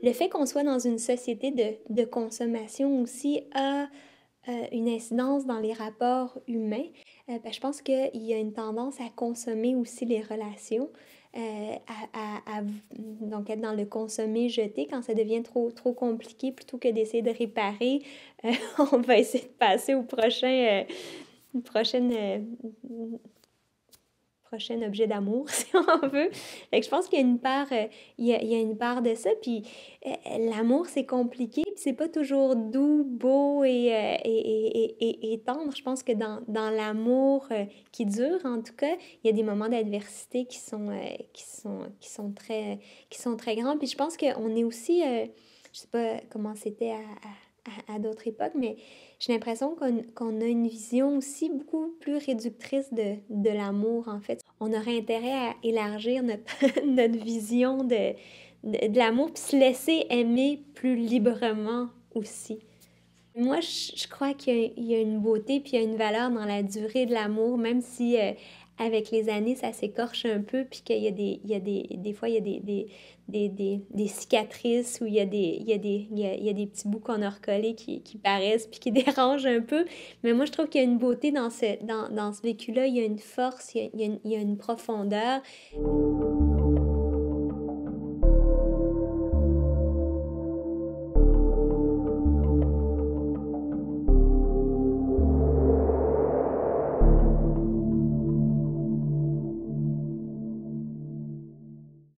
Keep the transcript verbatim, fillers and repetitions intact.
le fait qu'on soit dans une société de, de consommation aussi a euh, une incidence dans les rapports humains. Euh, ben, je pense qu'il y a une tendance à consommer aussi les relations, euh, à, à- à- donc être dans le consommer-jeter quand ça devient trop, trop compliqué, plutôt que d'essayer de réparer, euh, on va essayer de passer au prochain, euh, prochaine, euh, prochain objet d'amour, si on veut. Fait que je pense qu'il y a une part, euh, il y a, il y a une part de ça. Puis euh, l'amour, c'est compliqué, puis c'est pas toujours doux, beau et, euh, et, et, et, et tendre. Je pense que dans, dans l'amour euh, qui dure, en tout cas, il y a des moments d'adversité qui sont, euh, qui sont, qui sont très, qui sont très grands. Puis je pense qu'on est aussi, euh, je sais pas comment c'était à, à, à, à d'autres époques, mais j'ai l'impression qu'on qu'on a une vision aussi beaucoup plus réductrice de, de l'amour, en fait. On aurait intérêt à élargir notre, notre vision de, de, de l'amour, puis se laisser aimer plus librement aussi. Moi, je, je crois qu'il y a, il y a une beauté puis il y a une valeur dans la durée de l'amour, même si euh, avec les années, ça s'écorche un peu, puis qu'il y a des, il y a des, des fois, il y a des, des, des, des, des cicatrices ou il y a des, il y a des, il y a, il y a des petits bouts qu'on a recollés qui, qui paraissent puis qui dérangent un peu. Mais moi, je trouve qu'il y a une beauté dans ce, dans, dans ce vécu-là, il y a une force, il y a, il y a une, il y a une profondeur.